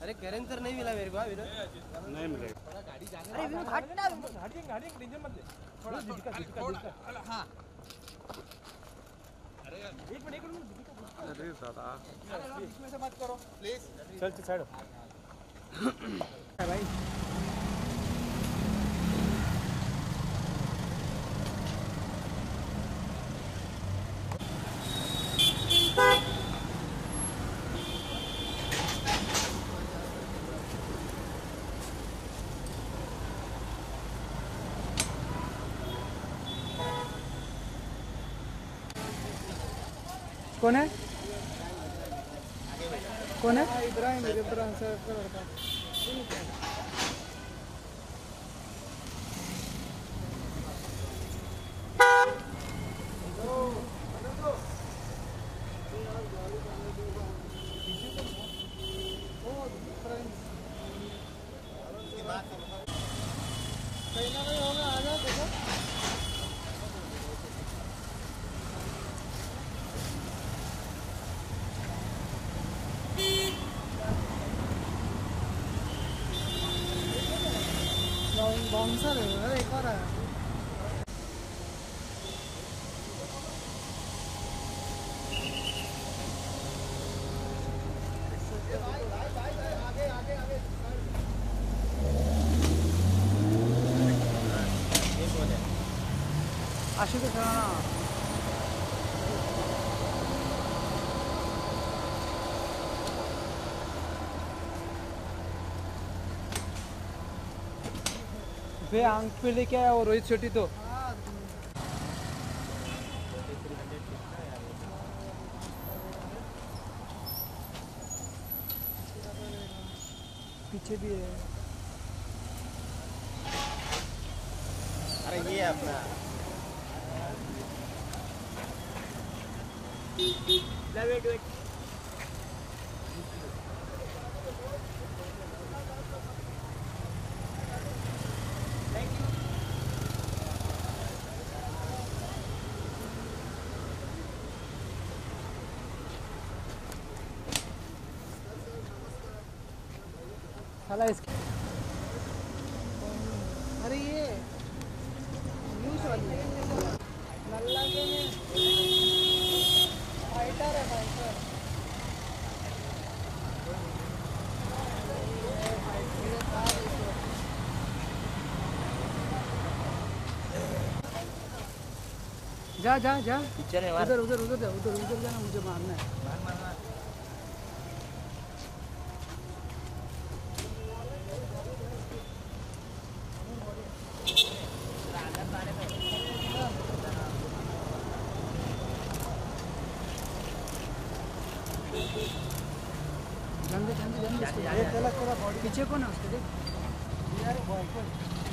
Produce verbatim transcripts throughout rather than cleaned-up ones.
अरे करण सर नहीं मिला मेरे को अभी नहीं मिलेगा। थोड़ा गाड़ी जाने अरे वो हटना गाड़ी गाड़ी टेंशन मत ले थोड़ा दीपिका दीपिका दीपिका हां अरे एक मिनट एक मिनट दीपिका अरे दादा इसमें से मत करो प्लीज चल चल साइड भाई कौन है कौन है इब्राहिम इब्राहिम सर का लड़का कहीं ना कहीं होगा आ जाओ देखो बाउंसर है अरे एक और है आगे आगे आगे आशिक सराना वे आंख पे लेके आया और रोहित शेट्टी तो पीछे भी है अरे ये अपना वेट वेट साला इसके अरे ये न्यूज़ वाली है नल्ला के में फाइटर है फाइटर जा जा जा पिक्चर है उधर उधर उधर जा उधर उधर जाना मुझे मारना है मार मार मार जल्दी जल्दी जल्दी ये चला तेरा बॉडी पीछे कौन है उसके देख यार बॉय कौन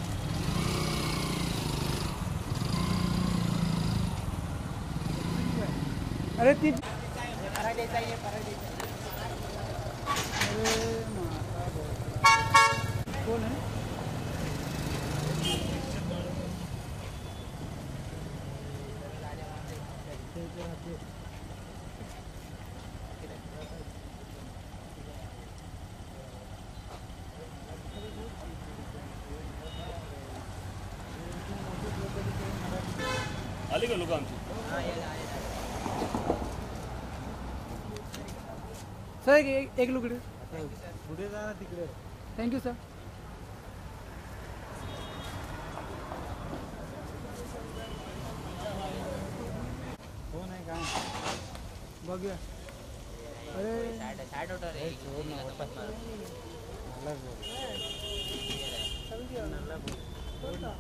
अरे तीन परा देता है परा देता अरे माता कौन है आली का लोक आमची सर एक एक लुगडे पुढे जा तिकडे थैंक यू सर कोण आहे का बघूया अरे साइड साइड होता रे छोड़ ना वापस मार अलग बोल नल्ला बोल छोड़ ना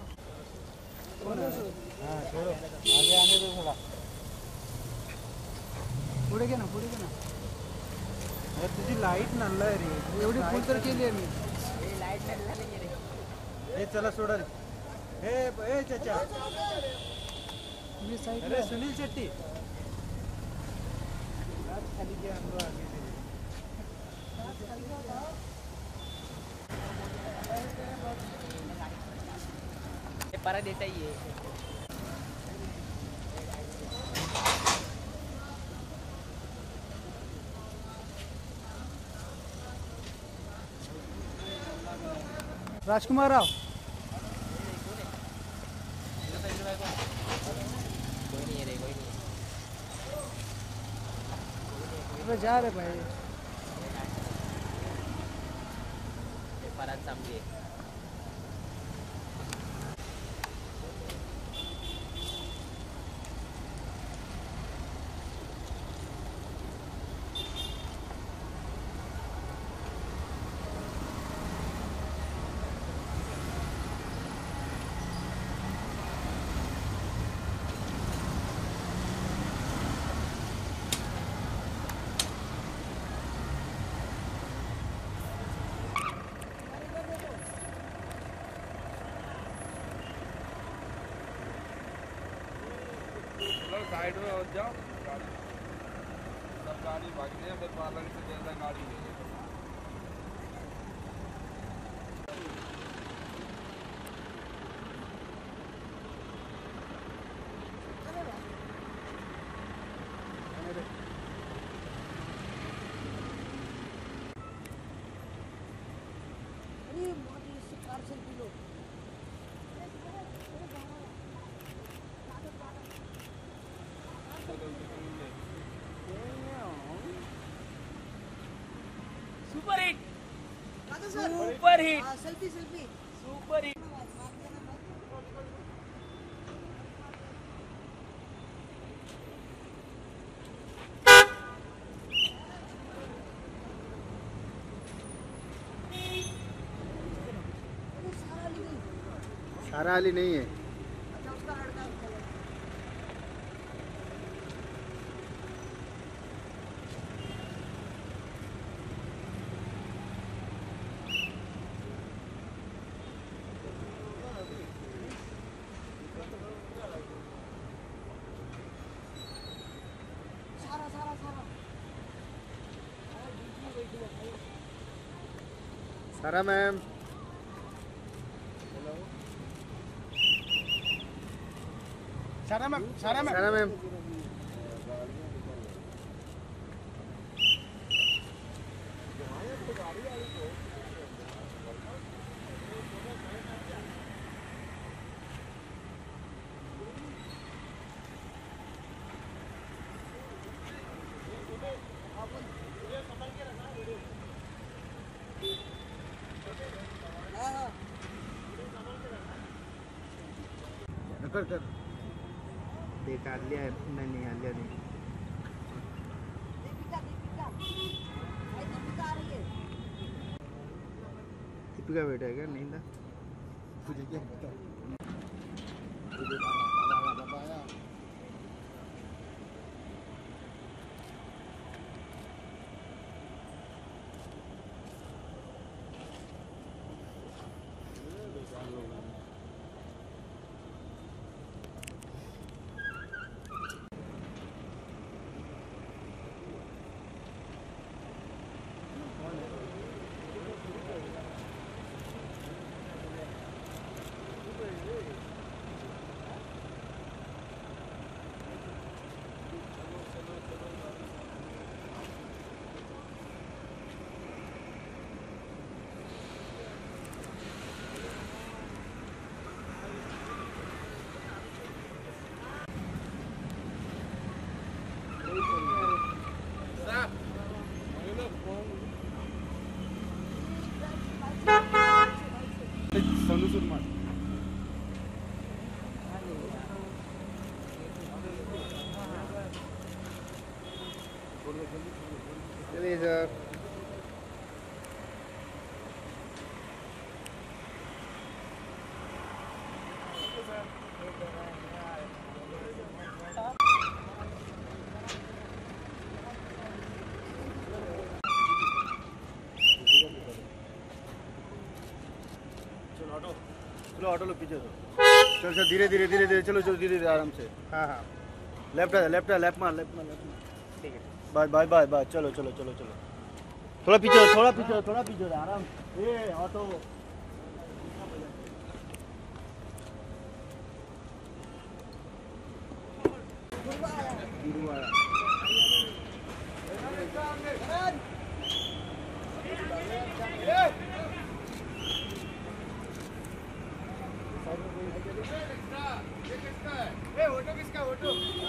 हां छोड़ो आगे आने दो थोड़ा पुढे घे ना पुढे घे ना अरे तुझी लाईट नल्ला आहे रे एवढी फुल तर केली आहे मी ए लाईट नल्ला नाही रे ए चला सोडा रे ए ए चाचा मी साइड अरे सुनील शेट्टी खाली के हम लोग आगे ये परा देता ही है राजकुमार राव कोई नहीं है रे, कोई नहीं अबे जा रहे भाई फरहान समझिए। साइड में हो जाओ, गाड़ी सब गाड़ी भाग रही है, फिर पार्लर से जैसा गाड़ी ले super hit, super hit, selfie selfie super hit. सारा वाली नहीं है। सारा मैम, सारा मैम, सारा मैम, सारा मैम। कर कर देख आ लिया नहीं नहीं आ लिया नहीं। दीपिका दीपिका भाई दीपिका आ रही है। दीपिका बेटा है क्या? नहीं था तुझे क्या पता? सोनू सुरमा चलिए सर। चलो ऑटो लो पीछे। चल चल धीरे धीरे धीरे धीरे चलो चलो धीरे धीरे आराम से। हाँ हाँ लेफ्ट है लेफ्ट है लेफ्ट मार लेफ्ट मार लेफ्ट मार। ठीक है बाय बाय बाय बाय। चलो चलो चलो चलो थोड़ा पीछे थोड़ा पीछे थोड़ा पीछे आराम। ये ऑटो ऑटो किसका ऑटो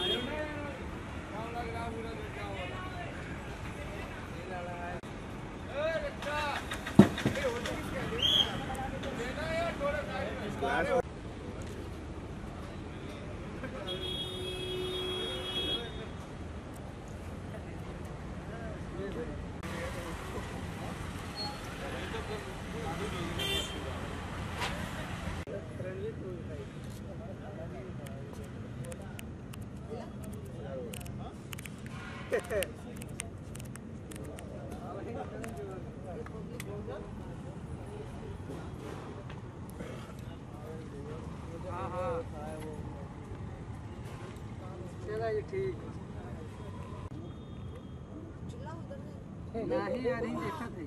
हाँ हाँ चला ये ठीक नहीं यार ही देखा थे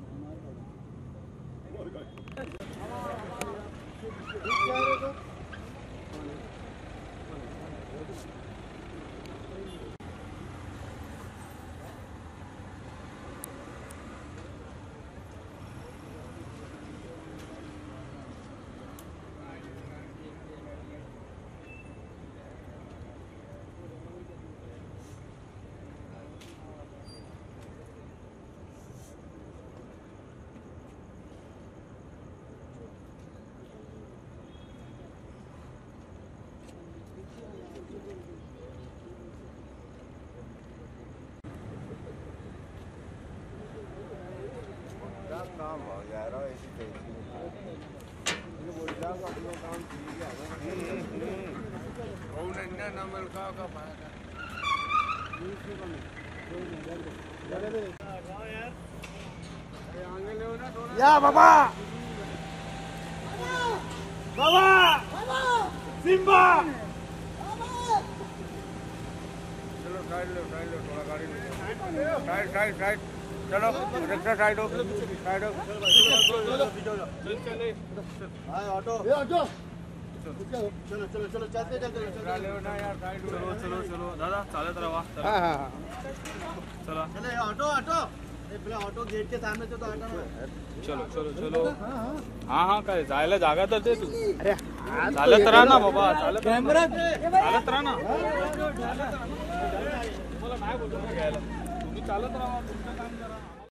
काम हो जा रहा है ऐसी कैसी ये बोल रहा है अपना काम ठीक है और नन्ना नमल का का फायदा या बाबा बाबा सिम्बा चलो साइड लो साइड लो थोड़ा गाड़ी ले साइड साइड साइड चलो रिक्शा साइड हो साइड हो चल चले हां ऑटो ए ऑटो चलो चलो चलो चलते चलते चलो ना यार साइड चलो चलो चलो दादा चालत रहा हां हां चलो चले ऑटो ऑटो ए पहले ऑटो गेट के सामने तो हटा ना चलो चलो चलो हां हां काय जायला जागा तर दे तू अरे चालत राहा ना बाबा चालत कॅमेरा चालत राहा ना तुम्हाला नाही बोलतो घ्यायला तुम्ही चालत राहा तुमचं काम करा